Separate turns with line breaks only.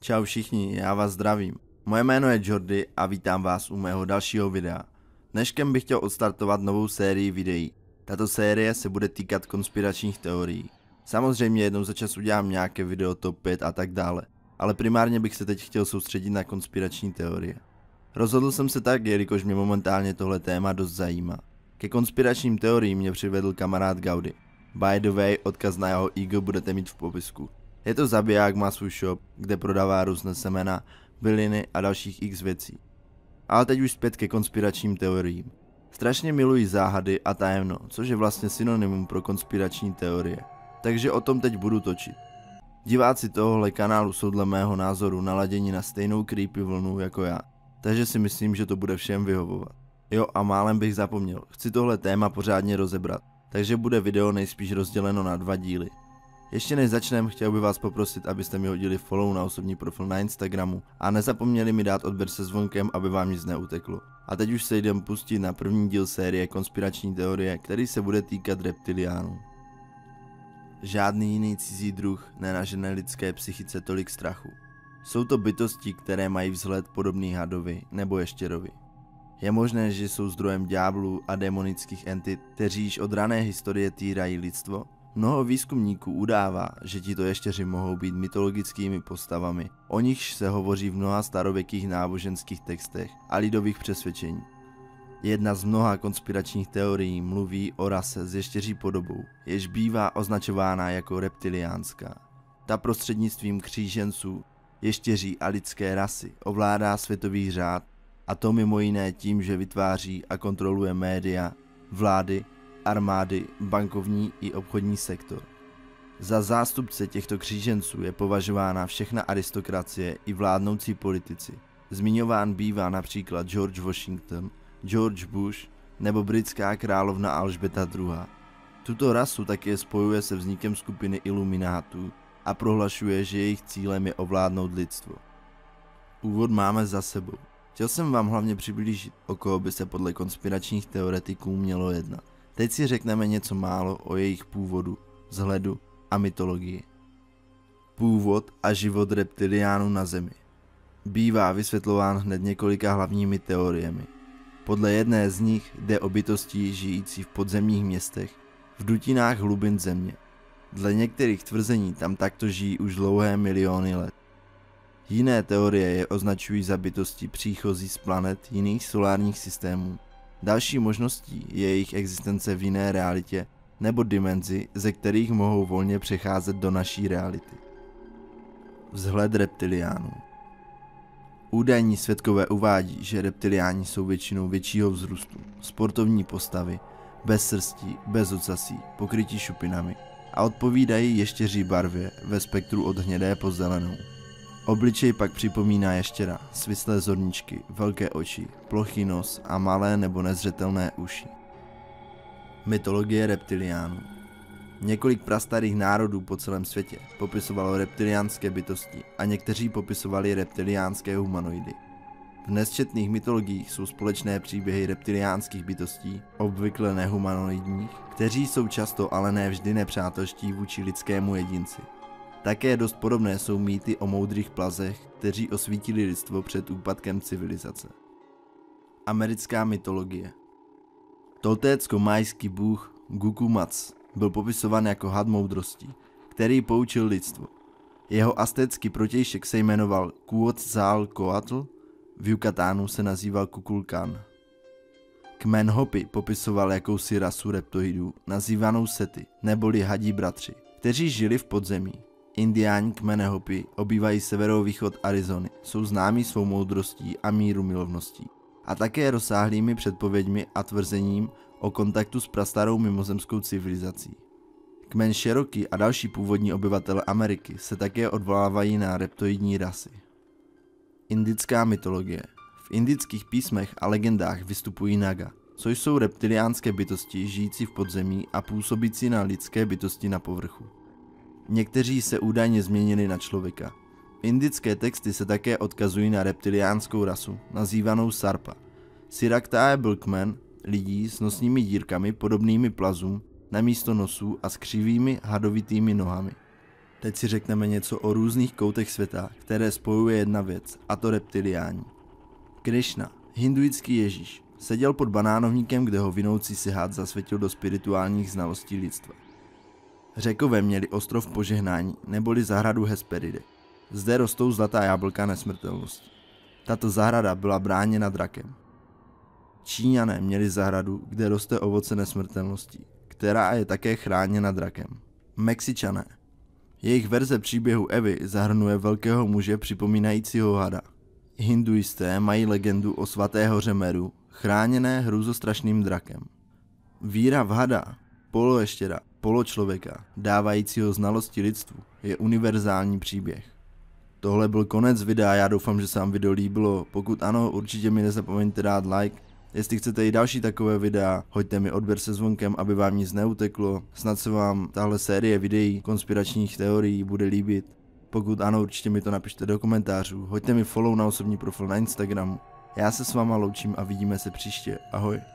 Čau všichni, já vás zdravím. Moje jméno je Jordy a vítám vás u mého dalšího videa. Dneškem bych chtěl odstartovat novou sérii videí. Tato série se bude týkat konspiračních teorií. Samozřejmě jednou za čas udělám nějaké video top 5 a tak dále, ale primárně bych se teď chtěl soustředit na konspirační teorie. Rozhodl jsem se tak, jelikož mě momentálně tohle téma dost zajímá. Ke konspiračním teoriím mě přivedl kamarád Gaudy. By the way, odkaz na jeho ego budete mít v popisku. Je to zabiják, má svůj shop, kde prodává různé semena, byliny a dalších x věcí. Ale teď už zpět ke konspiračním teoriím. Strašně miluji záhady a tajemno, což je vlastně synonymum pro konspirační teorie. Takže o tom teď budu točit. Diváci tohohle kanálu jsou dle mého názoru naladěni na stejnou creepy vlnu jako já, takže si myslím, že to bude všem vyhovovat. Jo, a málem bych zapomněl, chci tohle téma pořádně rozebrat, takže bude video nejspíš rozděleno na 2 díly. Ještě než začneme, chtěl bych vás poprosit, abyste mi hodili follow na osobní profil na Instagramu a nezapomněli mi dát odběr se zvonkem, aby vám nic neuteklo. A teď už se jdem pustit na první díl série konspirační teorie, který se bude týkat reptiliánů. Žádný jiný cizí druh nenažene lidské psychice tolik strachu. Jsou to bytosti, které mají vzhled podobný hadovi nebo ještěrovi. Je možné, že jsou zdrojem ďáblů a démonických entit, kteří již od rané historie týrají lidstvo? Mnoho výzkumníků udává, že tito ještěři mohou být mytologickými postavami, o nichž se hovoří v mnoha starověkých náboženských textech a lidových přesvědčení. Jedna z mnoha konspiračních teorií mluví o rase s ještěří podobou, jež bývá označována jako reptiliánská. Ta prostřednictvím kříženců, ještěří a lidské rasy ovládá světový řád, a to mimo jiné tím, že vytváří a kontroluje média, vlády, armády, bankovní i obchodní sektor. Za zástupce těchto kříženců je považována všechna aristokracie i vládnoucí politici. Zmiňován bývá například George Washington, George Bush nebo britská královna Alžběta II. Tuto rasu také spojuje se vznikem skupiny iluminátů a prohlašuje, že jejich cílem je ovládnout lidstvo. Úvod máme za sebou. Chtěl jsem vám hlavně přiblížit, o koho by se podle konspiračních teoretiků mělo jednat. Teď si řekneme něco málo o jejich původu, vzhledu a mytologii. Původ a život reptiliánů na Zemi bývá vysvětlován hned několika hlavními teoriemi. Podle jedné z nich jde o bytosti žijící v podzemních městech, v dutinách hlubin Země. Dle některých tvrzení tam takto žijí už dlouhé miliony let. Jiné teorie je označují za bytosti příchozí z planet jiných solárních systémů. Další možností je jejich existence v jiné realitě nebo dimenzi, ze kterých mohou volně přecházet do naší reality. Vzhled reptiliánů. Údajní svědkové uvádí, že reptiliáni jsou většinou většího vzrůstu, sportovní postavy, bez srstí, bez ocasí, pokrytí šupinami a odpovídají ještěří barvě ve spektru od hnědé po zelenou. Obličej pak připomíná ještěra, svislé zorničky, velké oči, plochý nos a malé nebo nezřetelné uši. Mytologie reptiliánů. Několik prastarých národů po celém světě popisovalo reptiliánské bytosti a někteří popisovali reptiliánské humanoidy. V nesčetných mytologiích jsou společné příběhy reptiliánských bytostí, obvykle nehumanoidních, kteří jsou často ale ne vždy nepřátelští vůči lidskému jedinci. Také dost podobné jsou mýty o moudrých plazech, kteří osvítili lidstvo před úpadkem civilizace. Americká mytologie. Toltécko-majský bůh Gucumatz byl popisován jako had moudrosti, který poučil lidstvo. Jeho aztécký protějšek se jmenoval Quetzalcoatl, v Yucatánu se nazýval Kukulkan. Kmen Hopi popisoval jakousi rasu reptoidů, nazývanou Sety, neboli hadí bratři, kteří žili v podzemí. Indiáni kmene Hopi obývají severovýchod Arizony, jsou známí svou moudrostí a mírumilovností a také rozsáhlými předpověďmi a tvrzením o kontaktu s prastarou mimozemskou civilizací. Kmen Cherokee a další původní obyvatele Ameriky se také odvolávají na reptoidní rasy. Indická mytologie. V indických písmech a legendách vystupují Naga, což jsou reptiliánské bytosti žijící v podzemí a působící na lidské bytosti na povrchu. Někteří se údajně změnili na člověka. Indické texty se také odkazují na reptiliánskou rasu, nazývanou Sarpa. Siraktae byl kmen lidí s nosními dírkami podobnými plazům namísto nosů a s křivými hadovitými nohami. Teď si řekneme něco o různých koutech světa, které spojuje jedna věc, a to reptiliáni. Krišna, hinduický Ježíš, seděl pod banánovníkem, kde ho vinoucí si hád zasvětil do spirituálních znalostí lidstva. Řekové měli ostrov požehnání, neboli zahradu Hesperidy. Zde rostou zlatá jablka nesmrtelnosti. Tato zahrada byla bráněna drakem. Číňané měli zahradu, kde roste ovoce nesmrtelnosti, která je také chráněna drakem. Mexičané. Jejich verze příběhu Evy zahrnuje velkého muže připomínajícího hada. Hinduisté mají legendu o svaté hoře Meru, chráněné hrůzostrašným drakem. Víra v hada, poloeštěra, poločlověka, dávajícího znalosti lidstvu, je univerzální příběh. Tohle byl konec videa, já doufám, že se vám video líbilo, pokud ano, určitě mi nezapomeňte dát like. Jestli chcete i další takové videa, hoďte mi odběr se zvonkem, aby vám nic neuteklo. Snad se vám tahle série videí konspiračních teorií bude líbit. Pokud ano, určitě mi to napište do komentářů. Hoďte mi follow na osobní profil na Instagramu. Já se s váma loučím a vidíme se příště. Ahoj.